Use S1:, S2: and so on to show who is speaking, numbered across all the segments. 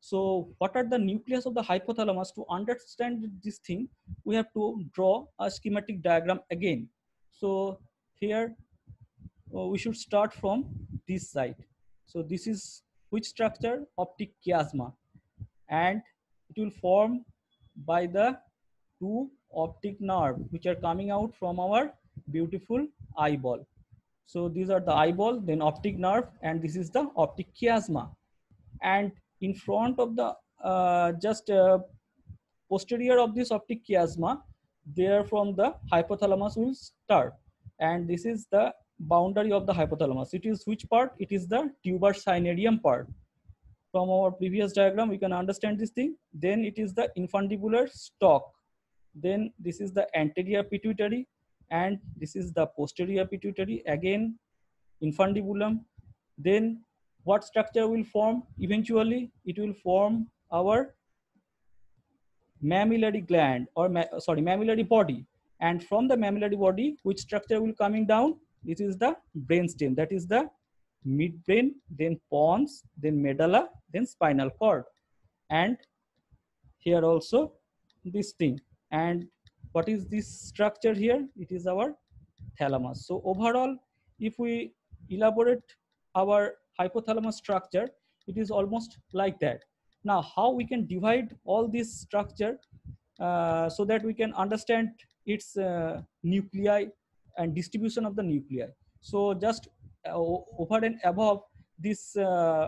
S1: So what are the nucleus of the hypothalamus? To understand this thing, we have to draw a schematic diagram again. So here we should start from this side. So this is which structure? Optic chiasma, and it will form by the two optic nerve which are coming out from our beautiful eyeball. So these are the eyeball, then optic nerve, and this is the optic chiasma. And in front of the just posterior of this optic chiasma, there from the hypothalamus will start, and this is the boundary of the hypothalamus. It is which part? It is the tuber cinerarium part. From our previous diagram we can understand this thing. Then it is the infundibular stalk, then this is the anterior pituitary, and this is the posterior pituitary, again infundibulum. Then what structure will form? Eventually it will form our mammillary gland, or mammillary body. And from the mammillary body, which structure will coming down? This is the brainstem, that is the midbrain, then pons, then medulla, then spinal cord, and here also this thing. And what is this structure here? It is our thalamus. So overall, if we elaborate our hypothalamus structure, it is almost like that. Now how we can divide all this structure so that we can understand its nuclei and distribution of the nuclei. So just over and above this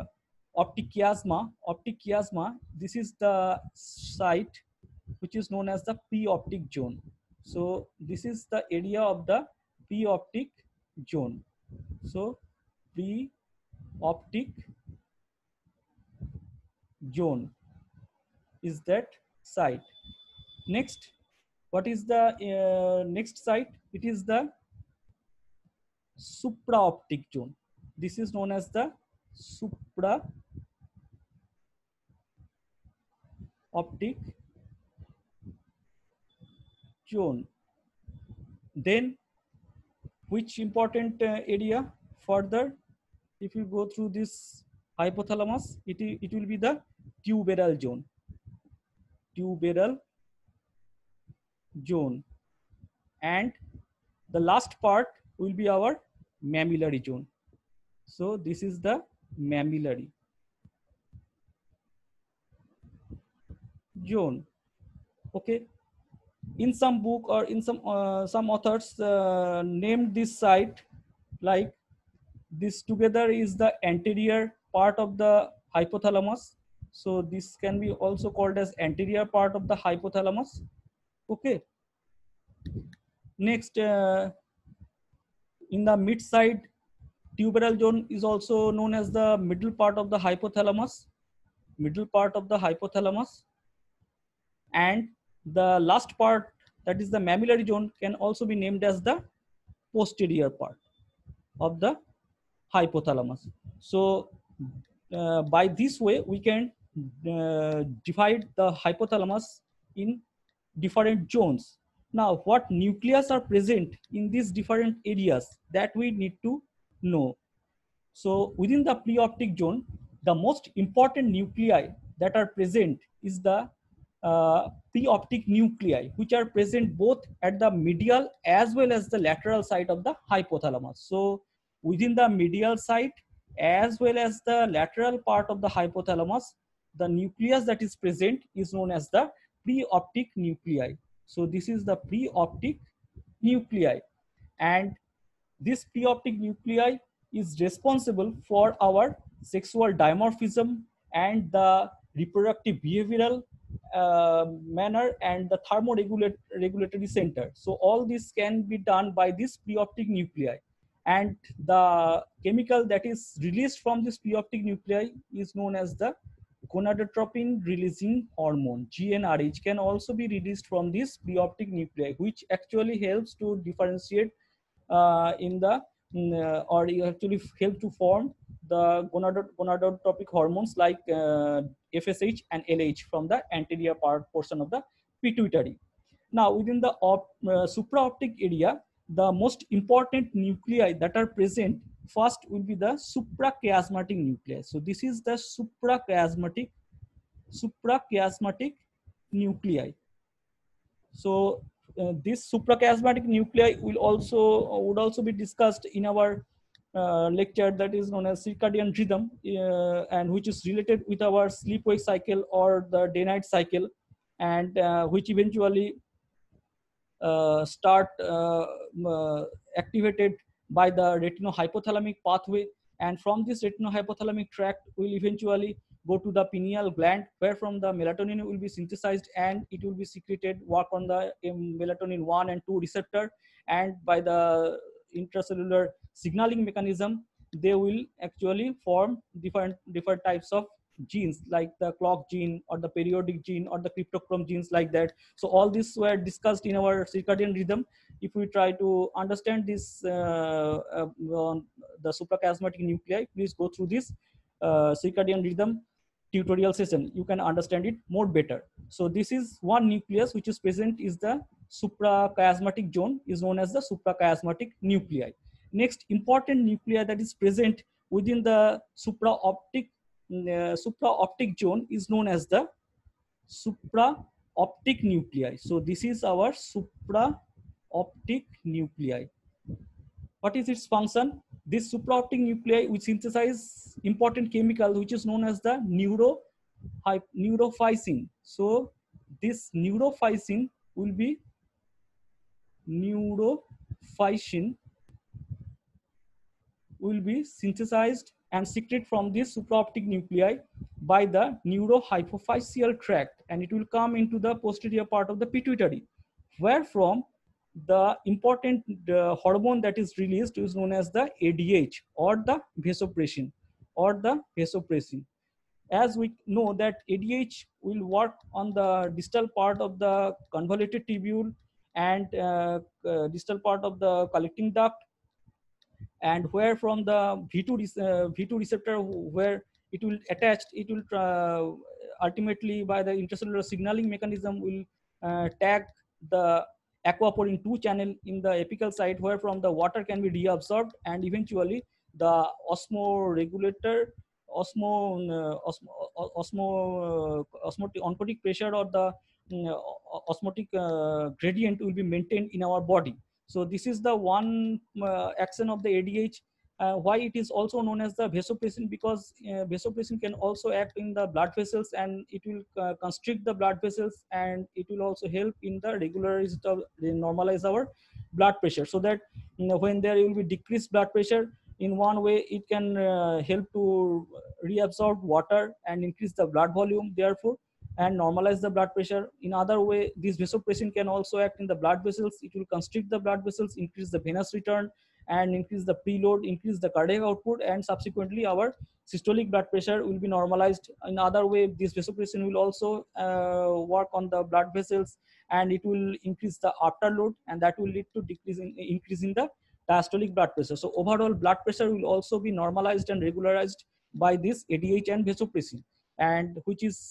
S1: optic chiasma, this is the site which is known as the preoptic zone. So this is the area of the preoptic zone. So preoptic zone is that site. Next, what is the next site? It is the supraoptic zone. This is known as the supraoptic zone. Then which important area further? If you go through this hypothalamus, it will be the tuberal zone. Tuberal zone. And the last part will be our mammillary zone. So this is the mammillary zone. Okay. In some book or in some authors named this site like this. Together is the anterior part of the hypothalamus. So this can be also called as anterior part of the hypothalamus. Okay. Next, in the mid side, tuberal zone is also known as the middle part of the hypothalamus. Middle part of the hypothalamus. And the last part, that is the mammillary zone, can also be named as the posterior part of the hypothalamus. So by this way we can divide the hypothalamus in different zones. Now what nucleus are present in these different areas, that we need to know. So within the preoptic zone, the most important nuclei that are present is the preoptic nuclei, which are present both at the medial as well as the lateral side of the hypothalamus. So within the medial side as well as the lateral part of the hypothalamus, the nucleus that is present is known as the preoptic nuclei. So this is the preoptic nuclei, and this preoptic nuclei is responsible for our sexual dimorphism and the reproductive behavioral manner and the thermoregulatory center. So all this can be done by this preoptic nuclei. And the chemical that is released from this preoptic nuclei is known as the gonadotropin releasing hormone, GnRH, can also be released from this preoptic nuclei, which actually helps to differentiate in the or you actually help to form the gonadotropic hormones like FSH and LH from the anterior portion of the pituitary. Now within the supraoptic area, the most important nuclei that are present first will be the suprachiasmatic nucleus. So this is the suprachiasmatic suprachiasmatic nuclei. So this suprachiasmatic nuclei would also be discussed in our lecture that is known as circadian rhythm, and which is related with our sleep-wake cycle or the day-night cycle, and which eventually start activated by the retinohypothalamic pathway, and from this retinohypothalamic tract will eventually go to the pineal gland, where from the melatonin will be synthesized and it will be secreted, work on the melatonin 1 and 2 receptor, and by the intracellular signaling mechanism they will actually form different types of genes, like the clock gene or the periodic gene or the cryptochrome genes, like that. So all these were discussed in our circadian rhythm. If we try to understand this the suprachiasmatic nuclei, please go through this circadian rhythm tutorial session, you can understand it more better. So this is one nucleus which is present, is the suprachiasmatic zone, is known as the suprachiasmatic nuclei. Next important nuclei that is present within the supraoptic zone is known as the supraoptic nuclei. So this is our supraoptic nuclei. What is its function? This supraoptic nuclei which synthesize important chemical which is known as the neurophysin. So this neurophysin will be synthesized and secreted from this supraoptic nuclei by the neurohypophyseal tract, and it will come into the posterior part of the pituitary, where from the important hormone that is released is known as the ADH or the vasopressin As we know that ADH will work on the distal part of the convoluted tubule and distal part of the collecting duct, and where from the V2 receptor where it will attach, it will ultimately by the intracellular signaling mechanism will tag the aquaporin 2 channel in the apical site, where from the water can be reabsorbed, and eventually the osmotic oncotic pressure or the osmotic gradient will be maintained in our body. So this is the one action of the ADH. Why it is also known as the vasopressin? Because vasopressin can also act in the blood vessels, and it will constrict the blood vessels, and it will also help in the normalize our blood pressure, so that when there will be decreased blood pressure, in one way it can help to reabsorb water and increase the blood volume, therefore, and normalize the blood pressure. In other way, this vasopressin can also act in the blood vessels. It will constrict the blood vessels, increase the venous return, and increase the preload, increase the cardiac output, and subsequently our systolic blood pressure will be normalized. In other way, this vasopressin will also work on the blood vessels, and it will increase the afterload, and that will lead to increase in the diastolic blood pressure. So overall blood pressure will also be normalized and regularized by this ADH and vasopressin, and which is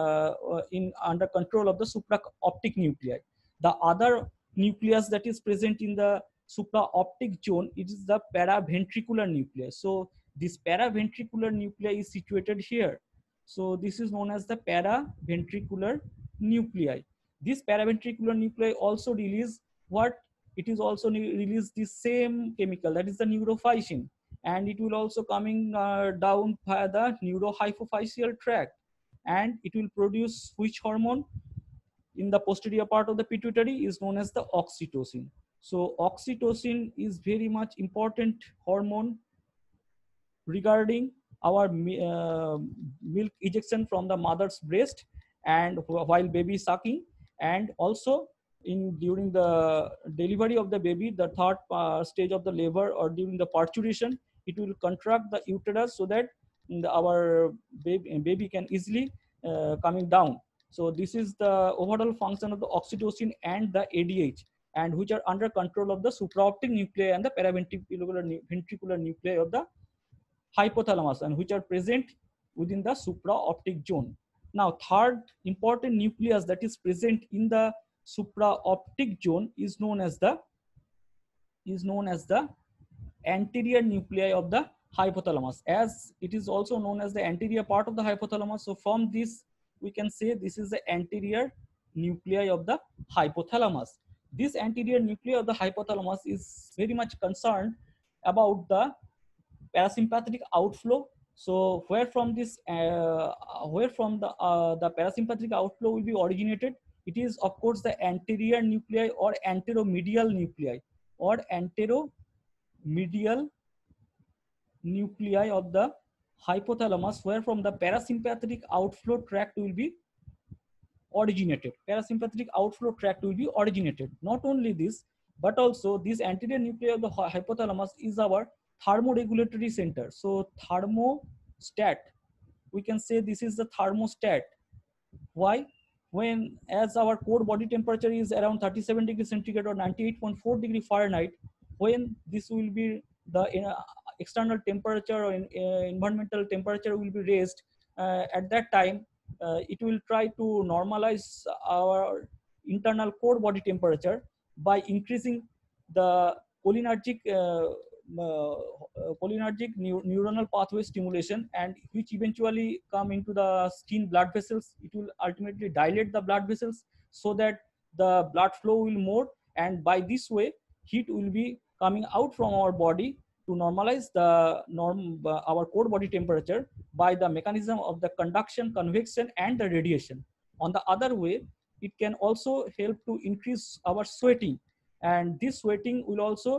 S1: in under control of the supraoptic nuclei. The other nucleus that is present in the supraoptic zone, it is the paraventricular nucleus. So this paraventricular nuclei is situated here. So this is known as the paraventricular nuclei. This paraventricular nuclei also release what? It is also release the same chemical, that is the neurophysin, and it will also coming down via the neurohypophyseal tract, and it will produce which hormone in the posterior part of the pituitary is known as the oxytocin. So oxytocin is very much important hormone regarding our milk ejection from the mother's breast and while baby is sucking, and also in during the delivery of the baby, the third stage of the labor or during the parturition, it will contract the uterus so that our baby can easily coming down. So this is the overall function of the oxytocin and the ADH, and which are under control of the supraoptic nuclei and the paraventricular nuclei of the hypothalamus, and which are present within the supraoptic zone. Now, third important nucleus that is present in the supraoptic zone is known as the anterior nuclei of the hypothalamus, as it is also known as the anterior part of the hypothalamus. So from this we can say this is the anterior nuclei of the hypothalamus. This anterior nuclei of the hypothalamus is very much concerned about the parasympathetic outflow. So where from the parasympathetic outflow will be originated? It is of course the anterior nuclei or anteromedial nuclei or anteromedial nuclei of the hypothalamus, where from the parasympathetic outflow tract will be originated. Parasympathetic outflow tract will be originated. Not only this, but also this anterior nuclei of the hypothalamus is our thermoregulatory center. So thermostat, we can say this is the thermostat. Why? When as our core body temperature is around 37 degrees centigrade or 98.4 degree Fahrenheit, when this will be the external temperature or environmental temperature will be raised, at that time it will try to normalize our internal core body temperature by increasing the cholinergic neuronal pathway stimulation, and which eventually come into the skin blood vessels. It will ultimately dilate the blood vessels so that the blood flow will more, and by this way heat will be coming out from our body to normalize the our core body temperature by the mechanism of the conduction, convection, and the radiation. On the other way, it can also help to increase our sweating, and this sweating will also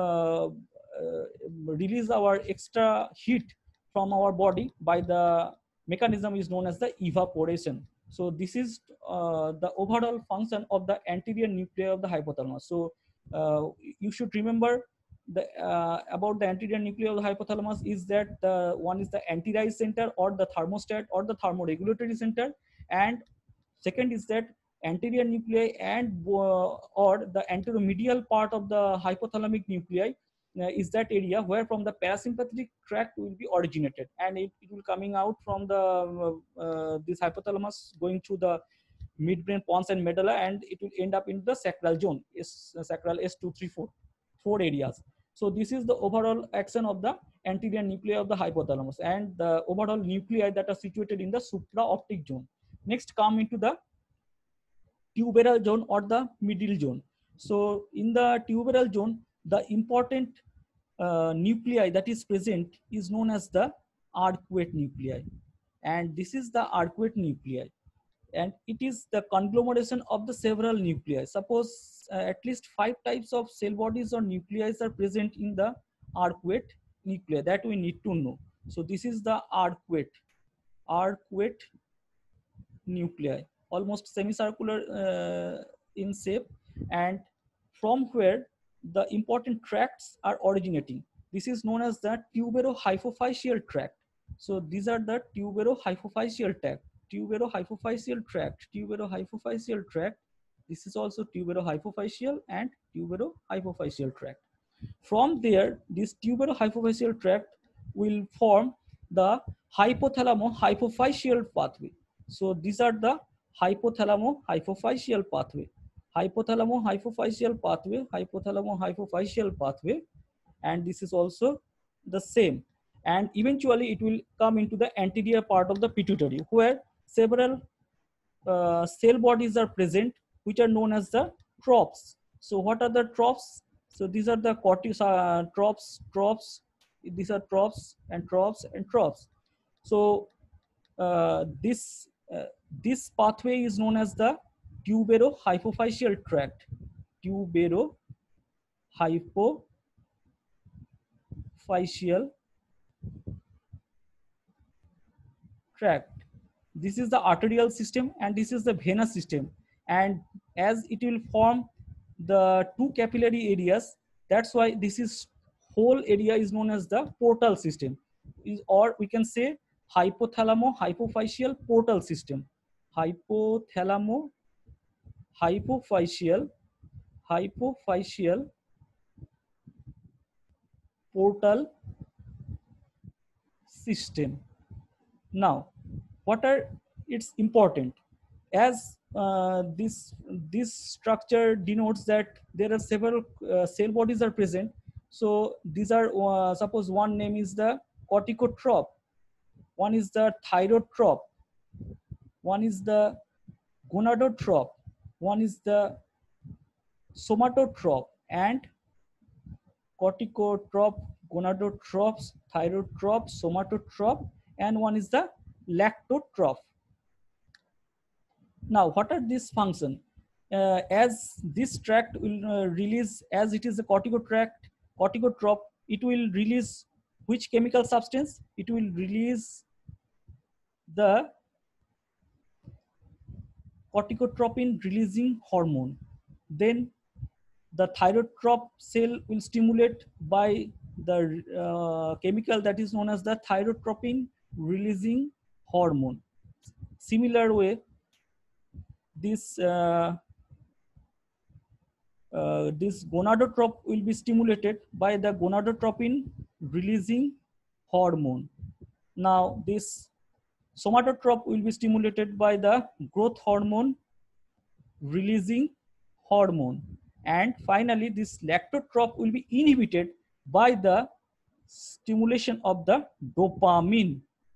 S1: release our extra heat from our body by the mechanism is known as the evaporation. So this is the overall function of the anterior nuclei of the hypothalamus. So you should remember the about the anterior nuclei of the hypothalamus is that the one is the anti-rise center or the thermostat or the thermoregulatory center, and second is that anterior nuclei and or the anteromedial part of the hypothalamic nuclei is that area where from the parasympathetic tract will be originated, and it will coming out from the this hypothalamus going through the midbrain, pons, and medulla, and it will end up in the sacral zone, sacral S234, four areas. So this is the overall action of the anterior nuclei of the hypothalamus and the overall nuclei that are situated in the supraoptic zone. Next come into the tuberal zone or the middle zone. So in the tuberal zone, the important nuclei that is present is known as the arcuate nuclei, and this is the arcuate nuclei, and it is the conglomeration of the several nuclei. Suppose at least 5 types of cell bodies or nuclei are present in the arcuate nuclei that we need to know. So this is the arcuate nuclei, almost semicircular in shape, and from where the important tracts are originating. This is known as the tuberohypophyseal tract. So these are the tuberohypophyseal tract, tuberohypophyseal tract, tuberohypophyseal tract. This is also tuberohypophyseal and tuberohypophyseal tract. From there, this tuberohypophyseal tract will form the hypothalamo-hypophyseal pathway. So these are the hypothalamo-hypophyseal pathway, hypothalamo-hypophyseal pathway, hypothalamo-hypophyseal pathway, and this is also the same. And eventually it will come into the anterior part of the pituitary, where several cell bodies are present, which are known as the trophs. So what are the trophs? So these are the trophs. These are troughs and troughs and troughs. So this pathway is known as the tuberohypophyseal tract. Tuberohypophyseal tract. This is the arterial system and this is the venous system. And as it will form the two capillary areas, that's why this is whole area is known as the portal system, or we can say hypothalamo-hypophyseal portal system. Hypothalamo-hypophyseal portal system. Now, what are its important? As this structure denotes that there are several cell bodies are present. So these are suppose one name is the corticotroph, one is the thyrotroph, one is the gonadotrope, one is the somatotrope, and corticotrope, gonadotropes, thyrotrope, somatotrope, and one is the lactotrope. Now, what are these functions? As this tract will release, as it is a corticotrope, it will release which chemical substance? It will release the corticotropin releasing hormone. Then the thyrotrope cell will stimulate by the chemical that is known as the thyrotropin releasing hormone. Similar way, this this gonadotrope will be stimulated by the gonadotropin releasing hormone. Now this somatotrope will be stimulated by the growth hormone releasing hormone, and finally this lactotrope will be inhibited by the stimulation of the dopamine.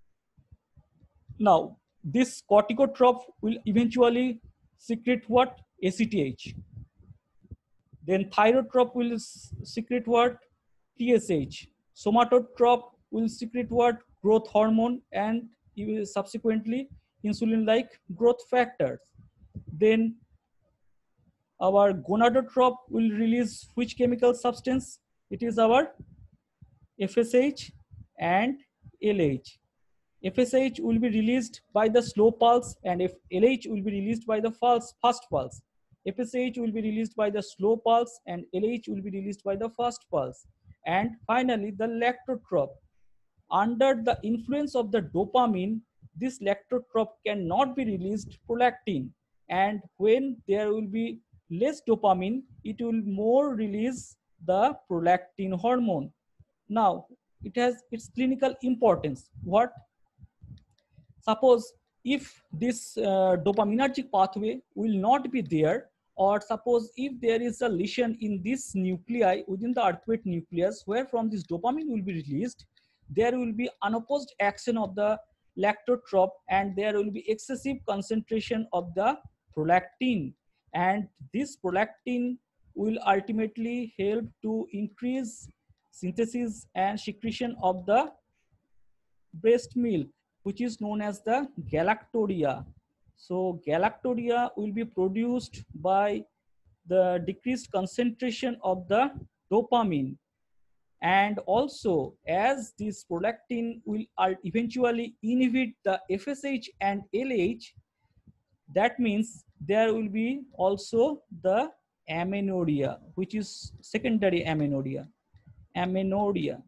S1: Now this corticotrope will eventually secrete what? ACTH. Then thyrotrope will secrete what? TSH. Somatotrope will secrete what? Growth hormone, and subsequently insulin-like growth factors. Then our gonadotrope will release which chemical substance? It is our FSH and LH. FSH will be released by the slow pulse, and if LH will be released by the fast pulse. FSH will be released by the slow pulse, and LH will be released by the fast pulse. And finally, the lactotrope. Under the influence of the dopamine, this lactotrope cannot be released prolactin. And when there will be less dopamine, it will more release the prolactin hormone. Now, it has its clinical importance. What? Suppose if this dopaminergic pathway will not be there, or suppose if there is a lesion in this nuclei within the earthquake nucleus where from this dopamine will be released, there will be unopposed action of the lactotrope, and there will be excessive concentration of the prolactin, and this prolactin will ultimately help to increase synthesis and secretion of the breast milk, which is known as the galactoria. So galactoria will be produced by the decreased concentration of the dopamine. And also, as this prolactin will eventually inhibit the FSH and LH, that means there will be also the amenorrhea, which is secondary amenorrhea. Amenorrhea.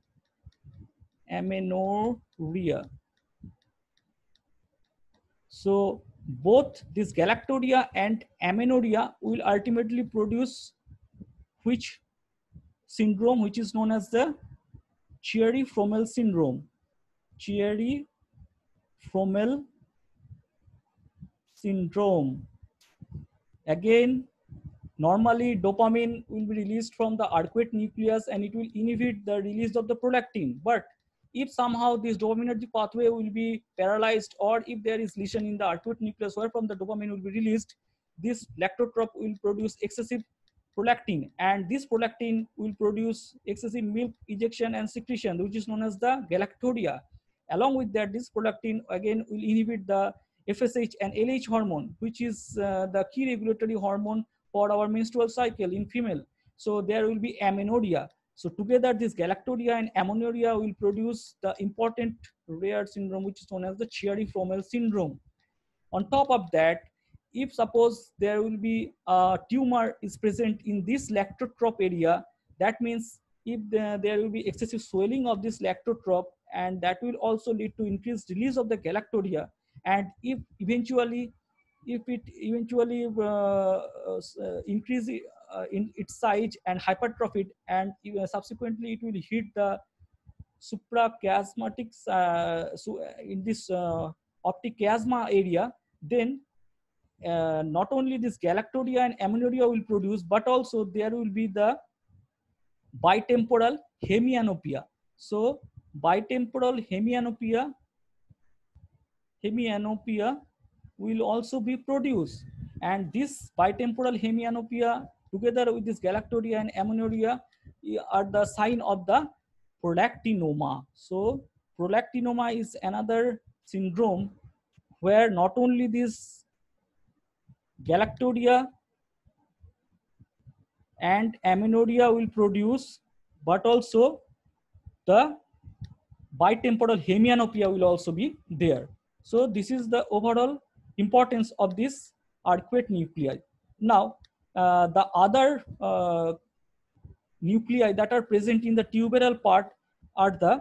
S1: So both this galactoria and amenorrhea will ultimately produce which syndrome, which is known as the Chiari-Frommel syndrome. Chiari-Frommel syndrome. Again, normally dopamine will be released from the arcuate nucleus and it will inhibit the release of the prolactin. But if somehow this dopaminergic pathway will be paralyzed, or if there is lesion in the arcuate nucleus where from the dopamine will be released, this lactotrope will produce excessive prolactin, and this prolactin will produce excessive milk ejection and secretion, which is known as the galactoria. Along with that, this prolactin again will inhibit the FSH and LH hormone, which is the key regulatory hormone for our menstrual cycle in female. So there will be amenorrhea. So together this galactoria and amenorrhea will produce the important rare syndrome, which is known as the Chiari-Frommel syndrome. On top of that, if suppose there will be a tumor is present in this lactotrope area, that means if there will be excessive swelling of this lactotrope, and that will also lead to increased release of the galactoria. And if it eventually increase in its size and hypertrophy, and subsequently it will hit the suprachiasmatic in this optic chiasma area, then not only this galactoria and amenorrhea will produce, but also there will be the bitemporal hemianopia. So bitemporal hemianopia will also be produced. And this bitemporal hemianopia together with this galactorrhea and amenorrhea are the sign of the prolactinoma. So prolactinoma is another syndrome where not only this galactorrhea and amenorrhea will produce, but also the bitemporal hemianopia will also be there. So this is the overall importance of this arcuate nuclei. Now, the other nuclei that are present in the tuberal part are the,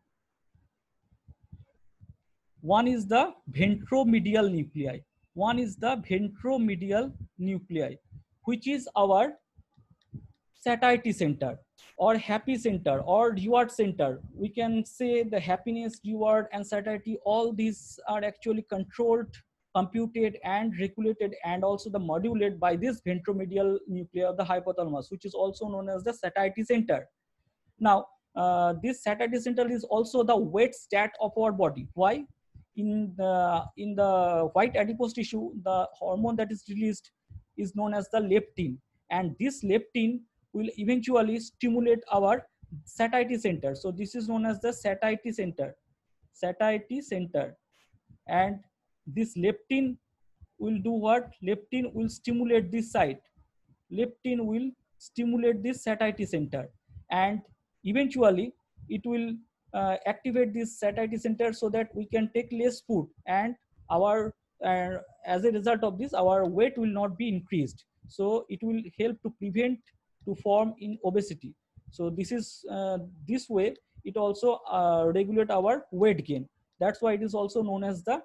S1: one is the ventromedial nuclei. One is the ventromedial nuclei, which is our satiety center or happy center or reward center. We can say the happiness, reward, and satiety, all these are actually controlled, computed, and regulated, and also the modulated by this ventromedial nuclei of the hypothalamus, which is also known as the satiety center. Now, this satiety center is also the weight stat of our body. Why? In the white adipose tissue, the hormone that is released is known as the leptin, and this leptin will eventually stimulate our satiety center. So this is known as the satiety center. Satiety center. And this leptin will do what? Leptin will stimulate this site. Leptin will stimulate this satiety center, and eventually it will activate this satiety center so that we can take less food, and our as a result of this our weight will not be increased. So it will help to prevent to form in obesity. So this is this way it also regulate our weight gain. That's why it is also known as the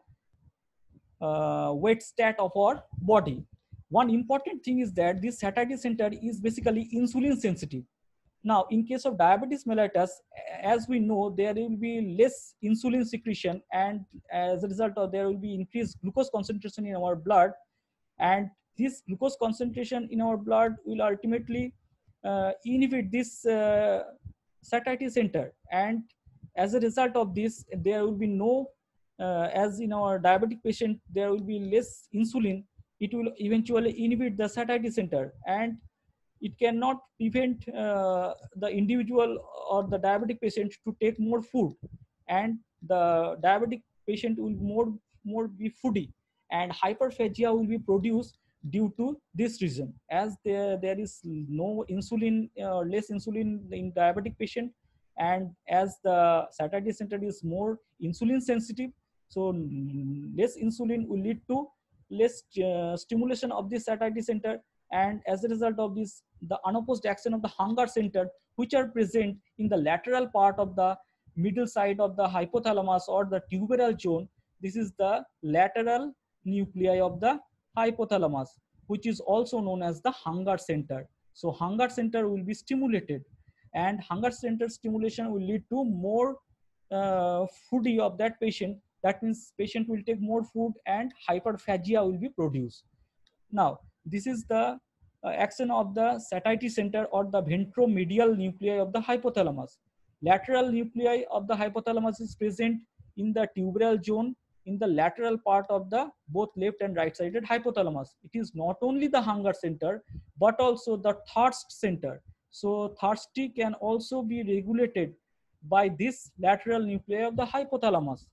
S1: weight stat of our body. One important thing is that this satiety center is basically insulin sensitive. Now, in case of diabetes mellitus, as we know, there will be less insulin secretion, and as a result of there will be increased glucose concentration in our blood, and this glucose concentration in our blood will ultimately inhibit this satiety center, and as a result of this, there will be no as in our diabetic patient, there will be less insulin. It will eventually inhibit the satiety center, and it cannot prevent the individual or the diabetic patient to take more food, and the diabetic patient will more be foodie, and hyperphagia will be produced due to this reason, as there is no insulin or less insulin in diabetic patient, and as the satiety center is more insulin sensitive, so less insulin will lead to less stimulation of the satiety center, and as a result of this the unopposed action of the hunger center, which are present in the lateral part of the middle side of the hypothalamus or the tuberal zone. This is the lateral nuclei of the hypothalamus, which is also known as the hunger center. So hunger center will be stimulated, and hunger center stimulation will lead to more foodie of that patient. That means patient will take more food and hyperphagia will be produced. Now, this is the action of the satiety center or the ventromedial nuclei of the hypothalamus. Lateral nuclei of the hypothalamus is present in the tuberal zone in the lateral part of the both left and right sided hypothalamus. It is not only the hunger center, but also the thirst center. So thirsty can also be regulated by this lateral nuclei of the hypothalamus.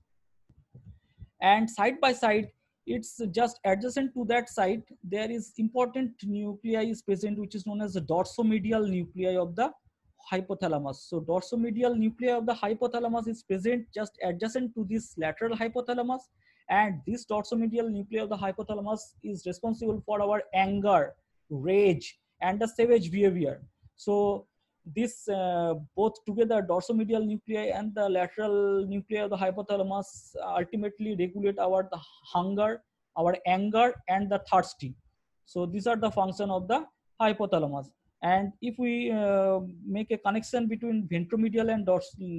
S1: And side by side, it's just adjacent to that site, there is important nuclei is present, which is known as the dorsomedial nuclei of the hypothalamus. So dorsomedial nuclei of the hypothalamus is present just adjacent to this lateral hypothalamus, and this dorsomedial nuclei of the hypothalamus is responsible for our anger, rage, and the savage behavior. So this both together, dorsomedial nuclei and the lateral nuclei of the hypothalamus ultimately regulate our the hunger, our anger, and the thirsty. So these are the function of the hypothalamus. And if we make a connection between ventromedial and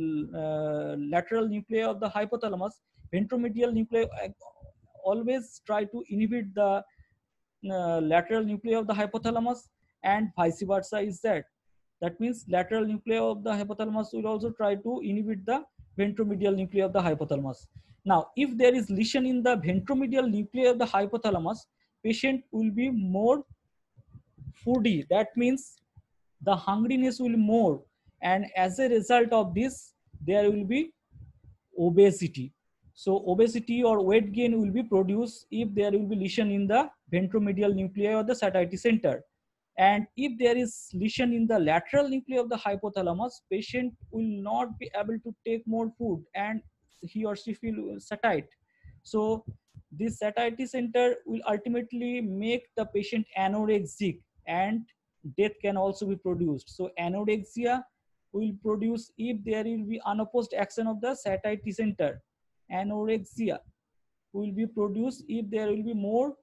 S1: lateral nuclei of the hypothalamus, ventromedial nuclei always try to inhibit the lateral nuclei of the hypothalamus, and vice versa is that. That means lateral nuclei of the hypothalamus will also try to inhibit the ventromedial nuclei of the hypothalamus. Now, if there is lesion in the ventromedial nuclei of the hypothalamus, patient will be more foodie. That means the hungriness will more, and as a result of this, there will be obesity. So obesity or weight gain will be produced if there will be lesion in the ventromedial nuclei or the satiety center. And if there is lesion in the lateral nuclei of the hypothalamus, patient will not be able to take more food and he or she feel satiate. So this satiety center will ultimately make the patient anorexic, and death can also be produced. So anorexia will produce if there will be unopposed action of the satiety center. Anorexia will be produced if there will be more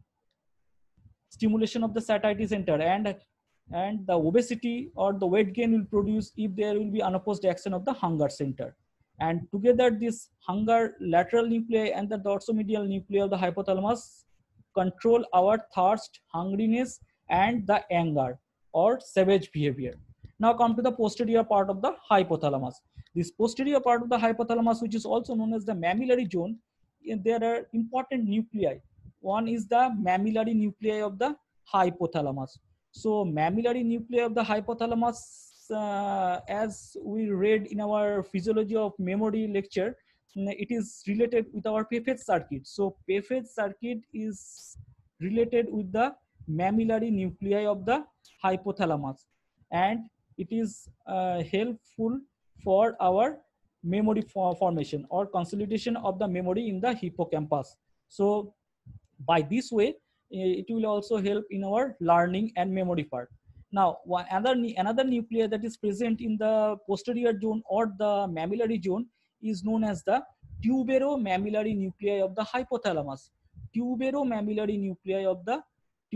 S1: stimulation of the satiety center, and the obesity or the weight gain will produce if there will be unopposed action of the hunger center. And together this hunger lateral nuclei and the dorsomedial nuclei of the hypothalamus control our thirst, hungriness, and the anger or savage behavior. Now come to the posterior part of the hypothalamus. This posterior part of the hypothalamus, which is also known as the mammillary zone, there are important nuclei. One is the mammillary nuclei of the hypothalamus. So mammillary nuclei of the hypothalamus, as we read in our physiology of memory lecture, it is related with our Peyffer's circuit. So Peyffer's circuit is related with the mammillary nuclei of the hypothalamus, and it is helpful for our memory formation or consolidation of the memory in the hippocampus. So by this way, it will also help in our learning and memory part. Now, another nuclei that is present in the posterior zone or the mammillary zone is known as the tuberomammillary nuclei of the hypothalamus. Tuberomammillary nuclei of the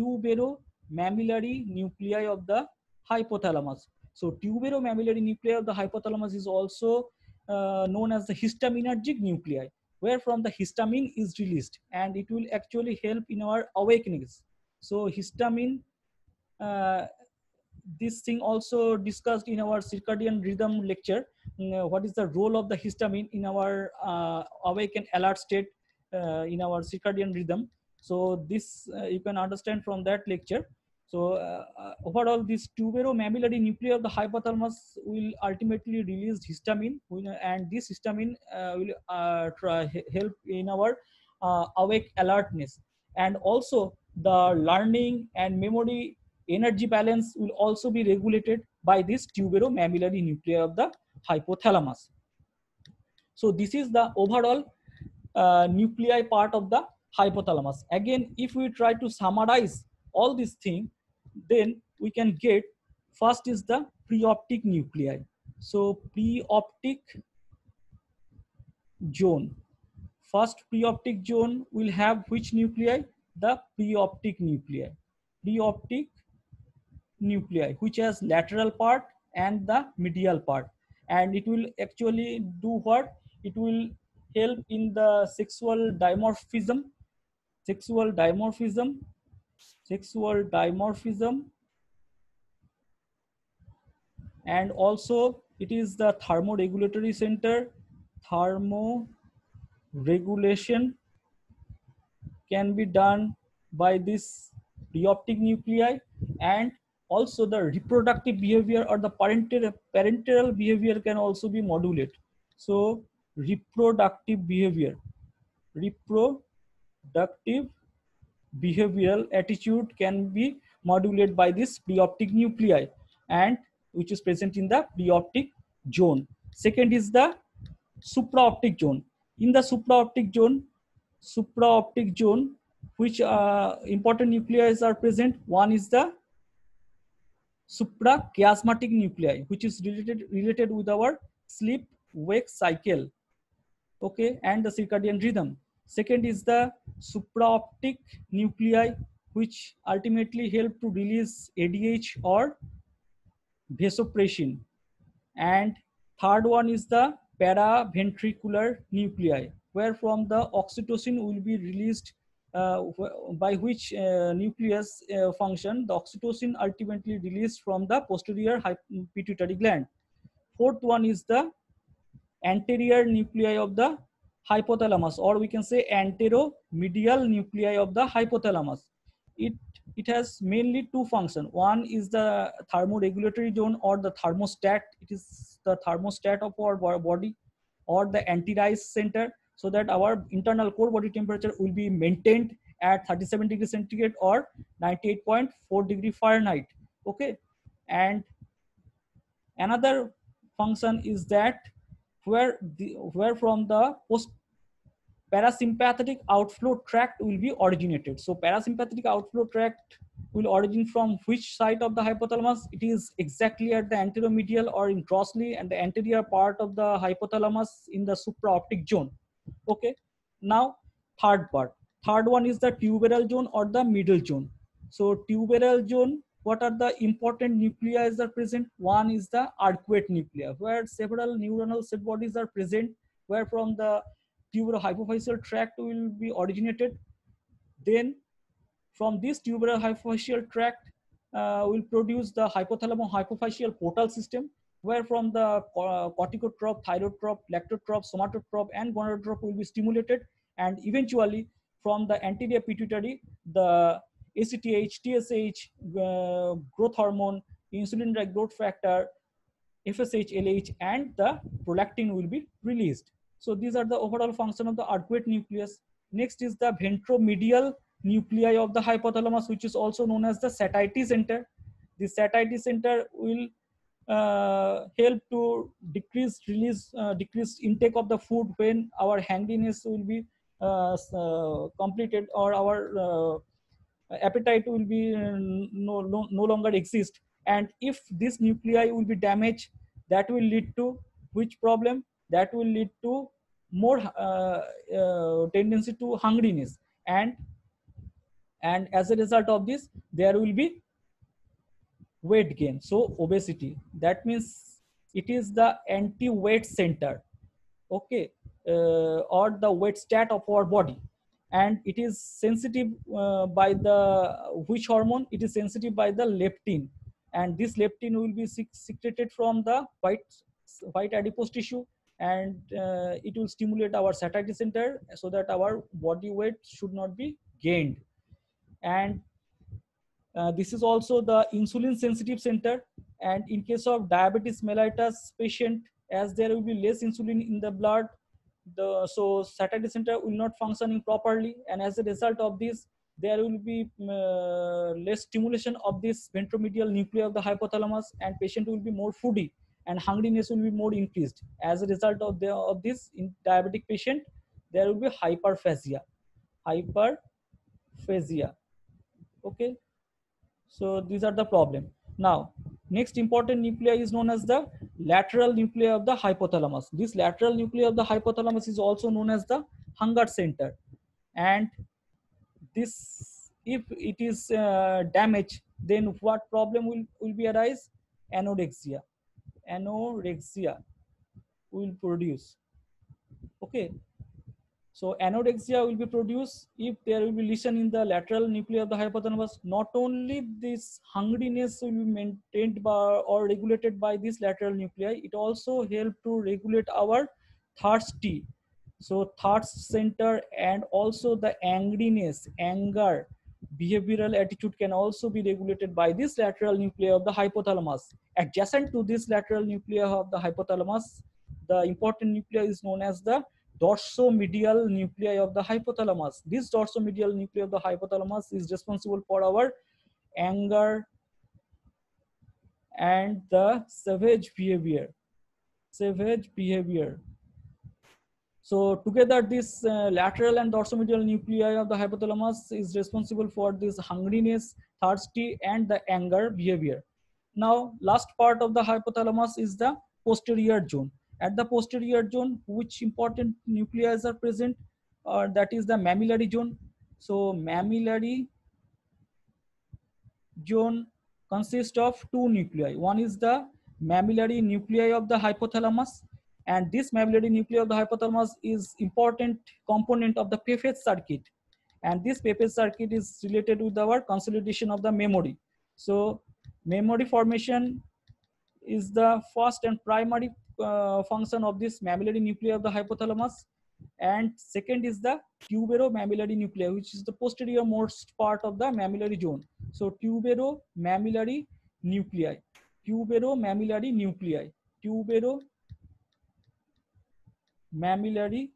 S1: tuberomammillary nuclei of the hypothalamus. So tuberomammillary nuclei of the hypothalamus is also known as the histaminergic nuclei, where from the histamine is released, and it will actually help in our awakenings. So histamine, uh, this thing also discussed in our circadian rhythm lecture. What is the role of the histamine in our awake and alert state in our circadian rhythm? So this you can understand from that lecture. So overall, this tuberomammillary nuclei of the hypothalamus will ultimately release histamine, and this histamine will help in our awake alertness. And also the learning and memory energy balance will also be regulated by this tuberomammillary nuclei of the hypothalamus. So this is the overall nuclei part of the hypothalamus. Again, if we try to summarize all these things, then we can get, first is the preoptic nuclei. So preoptic zone. First preoptic zone will have which nuclei? The preoptic nuclei. Preoptic nuclei, which has lateral part and the medial part, and it will actually do what? It will help in the sexual dimorphism, sexual dimorphism, sexual dimorphism, and also it is the thermoregulatory center. Thermoregulation can be done by this preoptic nuclei, and also the reproductive behavior or the parental behavior can also be modulated. So reproductive behavior, reproductive behavioral attitude can be modulated by this preoptic nuclei, and which is present in the preoptic zone. Second is the supraoptic zone. In the supraoptic zone, which important nuclei are present? One is the suprachiasmatic nuclei, which is related with our sleep wake cycle, okay, and the circadian rhythm. Second is the supraoptic nuclei, which ultimately help to release ADH or vasopressin. And third one is the paraventricular nuclei, where from the oxytocin will be released, by which nucleus function the oxytocin ultimately released from the posterior pituitary gland. Fourth one is the anterior nuclei of the hypothalamus, or we can say anteromedial nuclei of the hypothalamus. It has mainly two functions. One is the thermoregulatory zone or the thermostat. It is the thermostat of our body, or the anti-rise center, so that our internal core body temperature will be maintained at 37 degrees centigrade or 98.4 degree Fahrenheit. Okay, and another function is that where from the post parasympathetic outflow tract will be originated. So parasympathetic outflow tract will origin from which side of the hypothalamus? It is exactly at the anteromedial or in grossly and the anterior part of the hypothalamus in the supraoptic zone. Okay, now third part. Third one is the tuberal zone or the middle zone. So tuberal zone, what are the important nuclei is are present? One is the arcuate nuclei, where several neuronal cell bodies are present, where from the tuberal hypophyseal tract will be originated. Then from this tuberal hypophyseal tract will produce the hypothalamo-hypophyseal portal system, where from the corticotrope, thyrotrope, lectotrope, somatotrope, and gonadotrope will be stimulated, and eventually from the anterior pituitary, the ACTH, TSH, growth hormone, insulin-like growth factor, FSH, LH, and the prolactin will be released. So these are the overall function of the arcuate nucleus. Next is the ventromedial nuclei of the hypothalamus, which is also known as the satiety center. The satiety center will help to decrease decrease intake of the food when our hungriness will be completed, or our appetite will be no longer exist. And if this nuclei will be damaged, that will lead to which problem? That will lead to more tendency to hungriness, and as a result of this there will be weight gain, so obesity. That means it is the anti-weight center. Okay, or the weight stat of our body, and it is sensitive by the which hormone? It is sensitive by the leptin, and this leptin will be secreted from the white adipose tissue, and it will stimulate our satiety center so that our body weight should not be gained. And this is also the insulin sensitive center, and in case of diabetes mellitus patient, as there will be less insulin in the blood, so satiety center will not functioning properly, and as a result of this there will be less stimulation of this ventromedial nuclei of the hypothalamus, and patient will be more foodie, and hungriness will be more increased. As a result of this, in diabetic patient there will be hyperphagia. Okay, so these are the problem. Now, next important nuclei is known as the lateral nuclei of the hypothalamus. This lateral nuclei of the hypothalamus is also known as the hunger center. And this, if it is damaged, then what problem will be arise? Anorexia. Anorexia will produce. Okay, so anorexia will be produced if there will be lesion in the lateral nuclei of the hypothalamus. Not only this hungriness will be maintained by or regulated by this lateral nuclei, it also help to regulate our thirsty. So thirst center and also the angriness, anger, behavioral attitude can also be regulated by this lateral nuclei of the hypothalamus. Adjacent to this lateral nuclei of the hypothalamus, the important nuclei is known as the dorsomedial nuclei of the hypothalamus. This dorsomedial nuclei of the hypothalamus is responsible for our anger and the savage behavior. So together this lateral and dorsomedial nuclei of the hypothalamus is responsible for this hungriness, thirsty, and the anger behavior. Now last part of the hypothalamus is the posterior zone. At the posterior zone, which important nuclei are present? That is the mammillary zone. So mammillary zone consists of two nuclei. One is the mammillary nuclei of the hypothalamus, and this mammillary nuclei of the hypothalamus is important component of the Peyffer's circuit, and this Peyffer's circuit is related with our consolidation of the memory. So memory formation is the first and primary function of this mammillary nuclei of the hypothalamus, And second is the tuberomammillary nuclei, which is the posterior most part of the mammillary zone. So tuberomammillary nuclei, tuberomammillary nuclei, tuberomammillary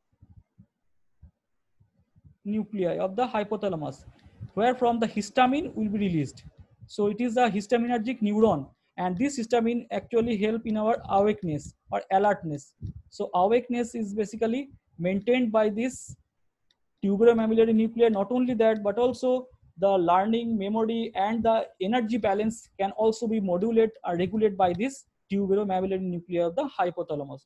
S1: nuclei of the hypothalamus, where from the histamine will be released. So it is a histaminergic neuron, and this histamine actually help in our awakeness or alertness. So awakeness is basically maintained by this tuberomammillary nuclei. Not only that, but also the learning, memory, and the energy balance can also be modulated or regulated by this tuberomammillary nuclei of the hypothalamus.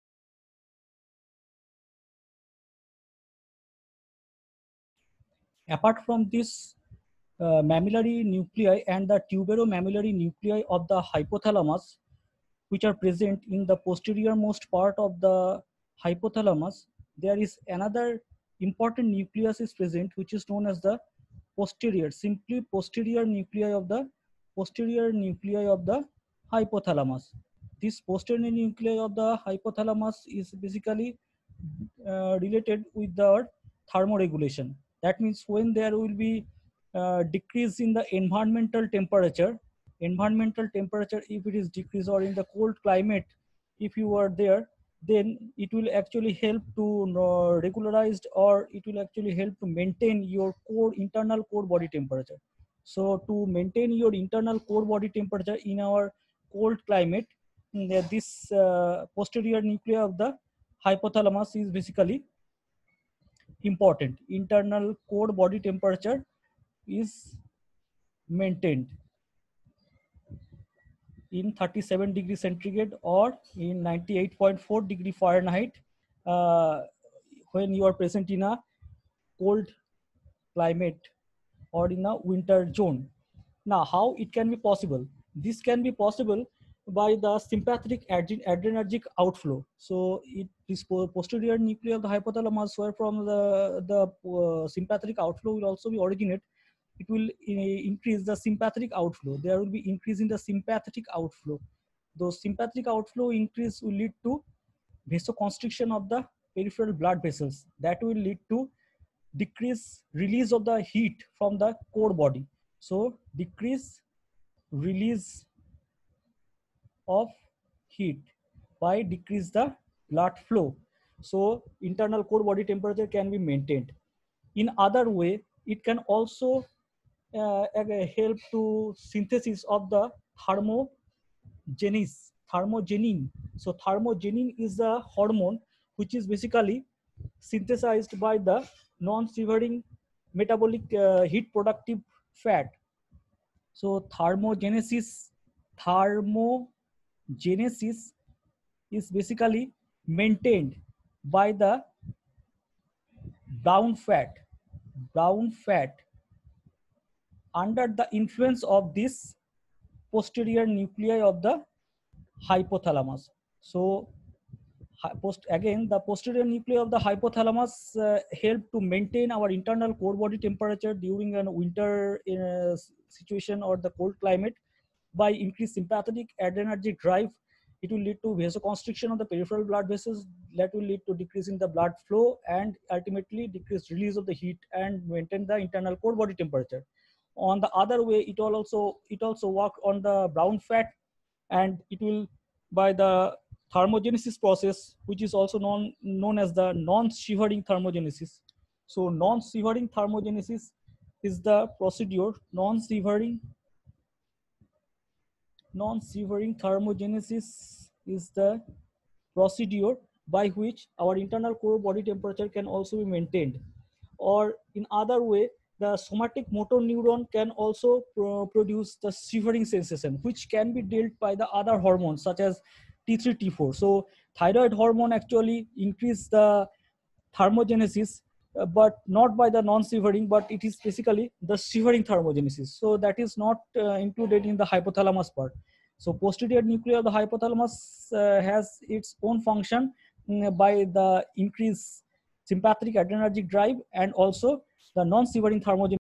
S1: Apart from this mammillary nuclei and the tuberomammillary nuclei of the hypothalamus, which are present in the posterior most part of the hypothalamus, there is another important nucleus is present, which is known as the simply posterior nuclei of the hypothalamus. This posterior nuclei of the hypothalamus is basically related with the thermoregulation. That means when there will be decrease in the environmental temperature, if it is decreased, or in the cold climate, if you are there, then it will actually help to regularized, or it will actually help to maintain your internal core body temperature. So to maintain your internal core body temperature in our cold climate, this posterior nuclei of the hypothalamus is basically important. Internal core body temperature is maintained in 37 degrees centigrade or in 98.4 degree Fahrenheit uh, when you are present in a cold climate or in a winter zone. Now, how it can be possible? This can be possible by the sympathetic adrenergic outflow. So this posterior nuclei of the hypothalamus, where from the sympathetic outflow will also be originate, it will increase the sympathetic outflow. There will be increase in the sympathetic outflow. Those sympathetic outflow increase will lead to vasoconstriction of the peripheral blood vessels. That will lead to decrease release of the heat from the core body. So decrease release of heat by decrease the blood flow. So internal core body temperature can be maintained. In other way, it can also help to synthesis of the thermogenin. So thermogenin is a hormone which is basically synthesized by the non-severing metabolic heat productive fat. So thermogenesis is basically maintained by the brown fat under the influence of this posterior nuclei of the hypothalamus. So the posterior nuclei of the hypothalamus help to maintain our internal core body temperature during a winter situation or the cold climate. By increased sympathetic adrenergic drive, it will lead to vasoconstriction of the peripheral blood vessels. That will lead to decrease in the blood flow and ultimately decreased release of the heat and maintain the internal core body temperature. On the other way, it also work on the brown fat, and it will by the thermogenesis process, which is also known as the non-shivering thermogenesis. So non-shivering thermogenesis is the procedure. Non-shivering thermogenesis is the procedure by which our internal core body temperature can also be maintained. Or in other way, the somatic motor neuron can also produce the shivering sensation, which can be dealt by the other hormones such as T3, T4. So thyroid hormone actually increase the thermogenesis, but not by the non-shivering, but it is basically the shivering thermogenesis. So that is not included in the hypothalamus part. So posterior nuclei of the hypothalamus has its own function by the increased sympathetic adrenergic drive and also the non-shivering thermogenesis.